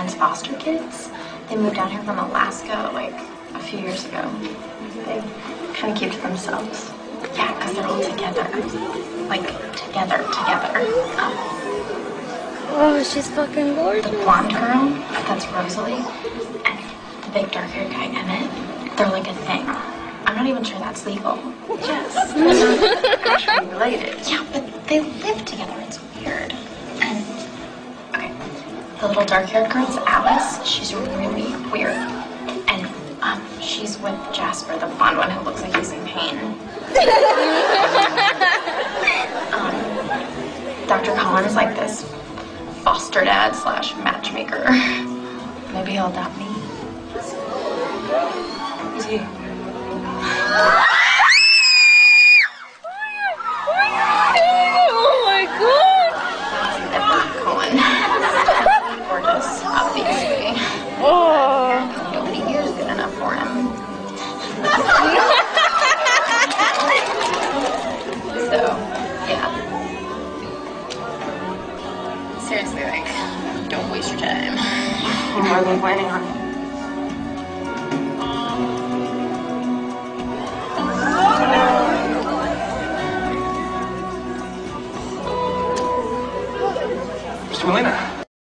Cullen's foster kids. They moved down here from Alaska like a few years ago. They kind of keep to themselves. Yeah, because they're all together. Like, together. Oh, she's fucking gorgeous. The blonde girl, that's Rosalie, and the big dark-haired guy, Emmett, they're like a thing. I'm not even sure that's legal. Yes. They're not actually related. Yeah, but they live together. It's weird. And, okay, the little dark-haired girl's Alice. She's really weird. And, she's with Jasper, the blonde one who looks like he's in pain. Dr. Cullen is like this foster dad / matchmaker. Maybe he'll adopt me. Is he? Oh my god! Edward Cullen. Gorgeous, obviously. Oh. Nobody here is good enough for him. So, yeah. Seriously, like, don't waste your time. What are we planning on?